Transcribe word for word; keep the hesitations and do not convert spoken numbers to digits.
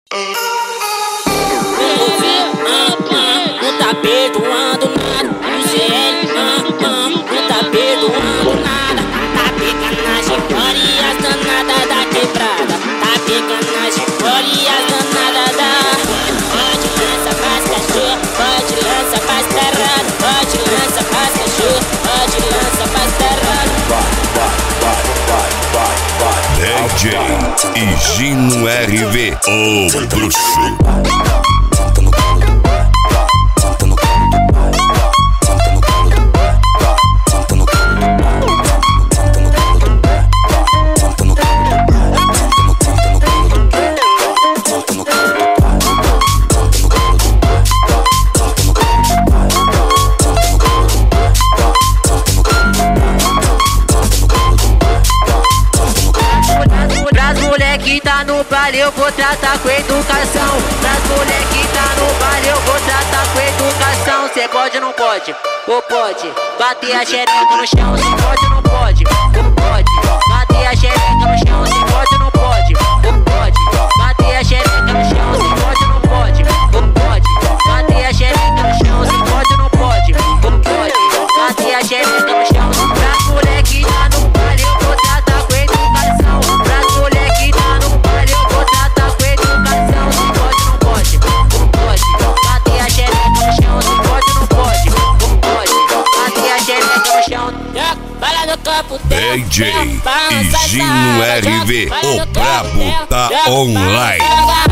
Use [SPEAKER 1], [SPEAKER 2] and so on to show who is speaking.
[SPEAKER 1] No tapete ando nada, no C L, no tapete ando nada. Tá pegando as fora e as danadas da quebrada. Tá pegando as fora e as danadas da. Pode lança pras cachorro, pode lança pras terrada, pode lança pras cachorro, pode lança pras terrada.
[SPEAKER 2] D J e Gino R V, o bruxo.
[SPEAKER 3] Que tá no baile eu vou tratar com educação. Pras mulher que tá no baile eu vou tratar com educação. Cê pode ou não pode? Ou pode? Bater a xereca no chão, cê pode ou não pode? Ou pode? Bater a xereca no chão, cê pode ou não pode? Ou pode? Bater a xereca no chão, cê pode ou não pode? Ou pode? Bater a xereca no chão, cê pode ou não pode? Ou pode? Bater a xereca no chão. Pras mulher que tá no baile eu vou tratar com educação. Pras mulher que tá no baile eu vou tratar com educação. Se pode ou não pode? Ou pode? Bater a xereca no chão, se pode ou não pode? Ou pode? Bater a xereca no chão.
[SPEAKER 1] Fala no campo
[SPEAKER 2] D J e Gino R V, o brabo tá online.